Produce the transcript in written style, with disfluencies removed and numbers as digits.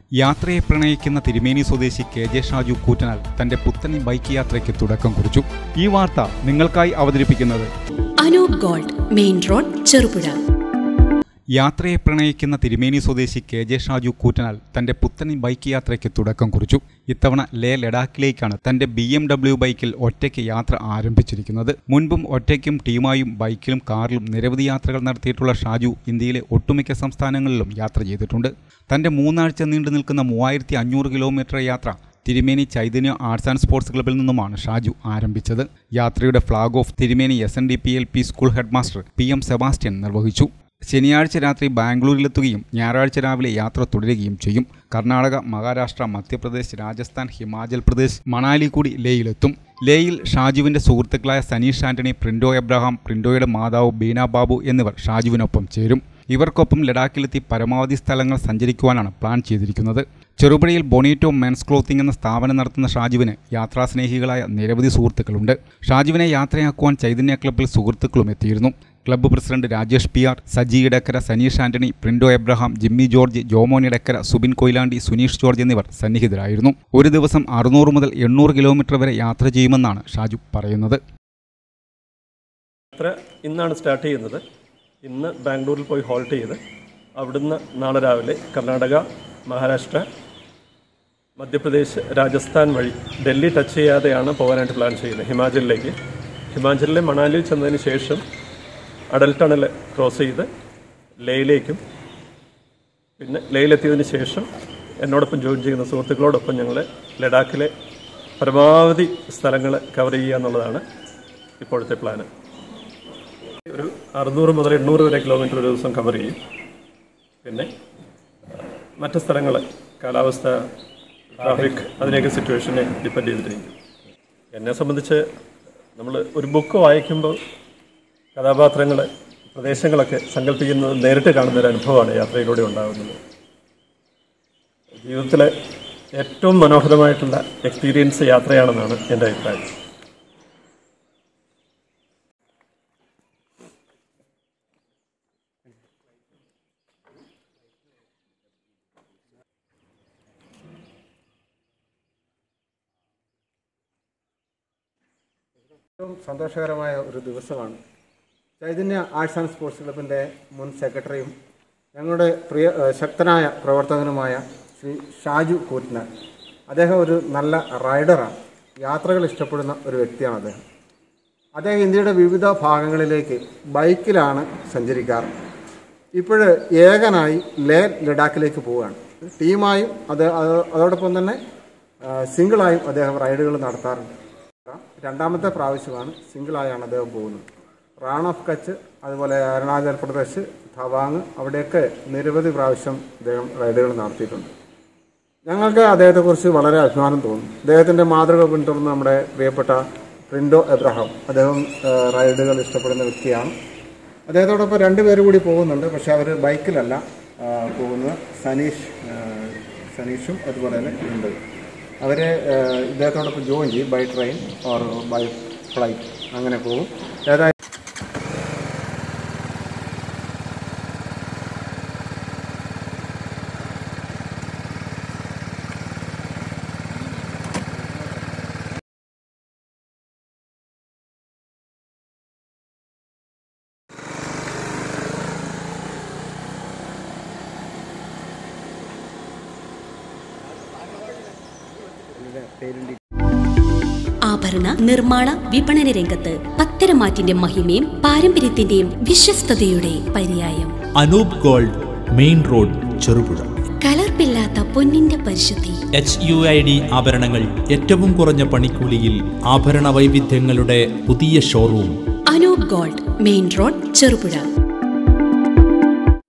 യാത്രയെ പ്രണയിക്കുന്ന തിരുമേനി സ്വദേശി കെ.ജെ. ഷാജു കൂറ്റനാൽ തന്റെ പുത്തൻ ബൈക്ക് യാത്രയ്ക്ക് തുടക്കം കുറിച്ചു. ഈ വാർത്ത നിങ്ങൾക്കായി അവതരിപ്പിക്കുന്നത് Anoop Gold, main road, Cherupuzha. യാത്രയെ പ്രണയിക്കുന്ന തിരുമേനി സ്വദേശി കെ.ജെ. ഷാജു കൂറ്റനാൽ തന്റെ പുത്തൻ ബൈക്ക് യാത്രയ്ക്ക് തുടക്കം കുറിച്ചു. ഇത്തവണ ലഡാക്കിലേക്കാണ് തന്റെ BMW ബൈക്കിൽ ഒറ്റയ്ക്ക് യാത്ര ആരംഭിച്ചിരിക്കുന്നത്. മുൻപും ഒറ്റയ്ക്കും ടീമായും ബൈക്കിലും കാറിലും നിരവധി യാത്രകൾ നടത്തിയിട്ടുള്ള ഷാജു ഇന്ത്യയിലെ ഒട്ടുമിക്ക സംസ്ഥാനങ്ങളിലും യാത്ര ചെയ്തിട്ടുണ്ട്. തന്റെ 3 ആഴ്ച നീണ്ടു നിൽക്കുന്ന 3500 കിലോമീറ്റർ യാത്ര തിരുമേനി ചൈതന്യ ആർട്സ് ആൻഡ് സ്പോർട്സ് ക്ലബിൽ നിന്നുമാണ് ഷാജു ആരംഭിച്ചത്. യാത്രയുടെ flag off Thirumeni SNDP LP school headmaster PM Sebastian നിർവഹിച്ചു. ശനിയാഴ്ച രാത്രി ബാംഗ്ലൂരിലെത്തുകയും ഞായറാഴ്ച രാവിലെ യാത്ര തുടരുകയും ചെയ്യും. കർണാടക, മഹാരാഷ്ട്ര, മധ്യപ്രദേശ്, രാജസ്ഥാൻ, ഹിമാചൽ പ്രദേശ്, മണാലി കൂടി ലേയിലെത്തും. ലേയിൽ ഷാജുവിന്റെ സുഹൃത്തുക്കളായ സനീഷ് ആന്റണി, പ്രിൻഡോ എബ്രഹാം, പ്രിൻഡോയുടെ മാതാവ് ബീന ബാബു എന്നിവർ ഷാജുവിനൊപ്പം ചേരും. ഇവർക്കൊപ്പം ലഡാക്കിലെത്തി പരമാവധി സ്ഥലങ്ങൾ സഞ്ചരിക്കുവാനാണ് പ്ലാൻ ചെയ്തിരിക്കുന്നത്. ചെറുപുഴയിൽ ബൊണീറ്റോ മെൻസ് ക്ലോത്തിംഗ് എന്ന സ്ഥാപനം നടത്തുന്ന ഷാജുവിന് യാത്രാസ്നേഹികളായ നിരവധി സുഹൃത്തുക്കളുണ്ട്. ഷാജുവിനെ യാത്രയാക്കുവാൻ ചൈതന്യ ക്ലബ്ബിൽ സുഹൃത്തുക്കളും എത്തിയിരുന്നു. Club president Rajesh PR, Saji Edakkara, Saneesh Antony, Prindo Abraham, Jimmy George, Jomon Edakkara, Subin Koyilandy, Suneesh George എന്നിവർ സന്നിഹിതരായിരുന്നു. ഒരു ദിവസം 600 മുതൽ 800 കിലോമീറ്റർ വരെ യാത്ര ചെയ്യുമെന്നാണ് ഷാജു പറയുന്നത്. ഇന്നാണ് സ്റ്റാർട്ട് ചെയ്യുന്നത്. ഇന്ന് ബാംഗ്ലൂരിൽ പോയി ഹോൾട്ട് ചെയ്ത് അവിടുന്ന് നാളെ രാവിലെ കർണാടക, മഹാരാഷ്ട്ര, മധ്യപ്രദേശ്, രാജസ്ഥാൻ വഴി ഡൽഹി ടച്ച് ചെയ്യാതെയാണ് പോകാനായിട്ട് പ്ലാൻ ചെയ്യുന്നത്. ഹിമാചലിലെ മണാലിയിൽ ചെന്നതിന് ശേഷം അടൽ ടണൽ ക്രോസ് ചെയ്ത് ലേയിലേക്കും, പിന്നെ ലേയിലെത്തിയതിന് ശേഷം എന്നോടൊപ്പം ജോയിൻ ചെയ്യുന്ന സുഹൃത്തുക്കളോടൊപ്പം ഞങ്ങൾ ലഡാക്കിലെ പരമാവധി സ്ഥലങ്ങൾ കവർ ചെയ്യുക എന്നുള്ളതാണ് ഇപ്പോഴത്തെ പ്ലാന്. ഒരു 600 മുതൽ 800 വരെ കിലോമീറ്റർ ഒരു ദിവസം കവർ ചെയ്യും. പിന്നെ മറ്റ് സ്ഥലങ്ങൾ, കാലാവസ്ഥ, ട്രാഫിക്, അതിനെയൊക്കെ സിറ്റുവേഷനെ ഡിപ്പെൻഡ് ചെയ്തിട്ടിരിക്കും. എന്നെ സംബന്ധിച്ച് നമ്മൾ ഒരു ബുക്ക് വായിക്കുമ്പോൾ കഥാപാത്രങ്ങൾ, പ്രദേശങ്ങളൊക്കെ സങ്കല്പിക്കുന്നത് നേരിട്ട് കാണുന്നൊരു അനുഭവമാണ് യാത്രയിലൂടെ ഉണ്ടാകുന്നത്. ജീവിതത്തിലെ ഏറ്റവും മനോഹരമായിട്ടുള്ള എക്സ്പീരിയൻസ് യാത്രയാണെന്നാണ് എൻ്റെ അഭിപ്രായം. ഏറ്റവും സന്തോഷകരമായ ഒരു ദിവസമാണ്. ചൈതന്യ ആർട്സ് ആൻഡ് സ്പോർട്സ് ക്ലബിൻ്റെ മുൻ സെക്രട്ടറിയും ഞങ്ങളുടെ ശക്തനായ പ്രവർത്തകനുമായ ശ്രീ ഷാജു കൂറ്റനാൽ. അദ്ദേഹം ഒരു നല്ല റൈഡറാണ്. യാത്രകൾ ഇഷ്ടപ്പെടുന്ന ഒരു വ്യക്തിയാണ് അദ്ദേഹം ഇന്ത്യയുടെ വിവിധ ഭാഗങ്ങളിലേക്ക് ബൈക്കിലാണ് സഞ്ചരിക്കാറ്. ഇപ്പോൾ ഏകനായി ലഡാക്കിലേക്ക് പോവുകയാണ്. ടീമായും അതോടൊപ്പം തന്നെ സിംഗിളായും അദ്ദേഹം റൈഡുകൾ നടത്താറുണ്ട്. രണ്ടാമത്തെ പ്രാവശ്യമാണ് സിംഗിളായാണ് അദ്ദേഹം പോകുന്നത്. റാൺ ഓഫ് കച്ച്, അതുപോലെ അരുണാചൽ പ്രദേശ്, തവാങ്, അവിടെയൊക്കെ നിരവധി പ്രാവശ്യം അദ്ദേഹം റൈഡുകൾ നടത്തിയിട്ടുണ്ട്. ഞങ്ങൾക്ക് അദ്ദേഹത്തെക്കുറിച്ച് വളരെ അഭിമാനം തോന്നുന്നു. അദ്ദേഹത്തിൻ്റെ മാതൃക പിന്തുടർന്ന് നമ്മുടെ പ്രിയപ്പെട്ട പ്രിൻഡോ എബ്രഹാം, അദ്ദേഹം റൈഡുകൾ ഇഷ്ടപ്പെടുന്ന വ്യക്തിയാണ്. അദ്ദേഹത്തോടൊപ്പം 2 പേര് കൂടി പോകുന്നുണ്ട്. പക്ഷേ അവർ ബൈക്കിലല്ല പോകുന്നത്. സനീഷും അതുപോലെ തന്നെ ഉണ്ട്. അവർ ഇദ്ദേഹത്തോടൊപ്പം ജോയിൻ ചെയ്യും. By train or by flight അങ്ങനെ പോകും. ഏതായാലും ആഭരണ നിർമ്മാണ വിപണന രംഗത്ത് പത്തരമാറ്റിന്റെ മഹിമയും പാരമ്പര്യത്തിന്റെയും വിശ്വസ്തയുടെ പര്യായം. Anoop Gold, main road, Cherupuzha. കലർപ്പില്ലാത്ത പൊന്നിന്റെ പരിശുദ്ധി. HUID ആഭരണങ്ങൾ ഏറ്റവും കുറഞ്ഞ പണിക്കൂലിയിൽ. ആഭരണ വൈവിധ്യങ്ങളുടെ പുതിയ showroom. Anoop Gold, main road, Cherupuzha.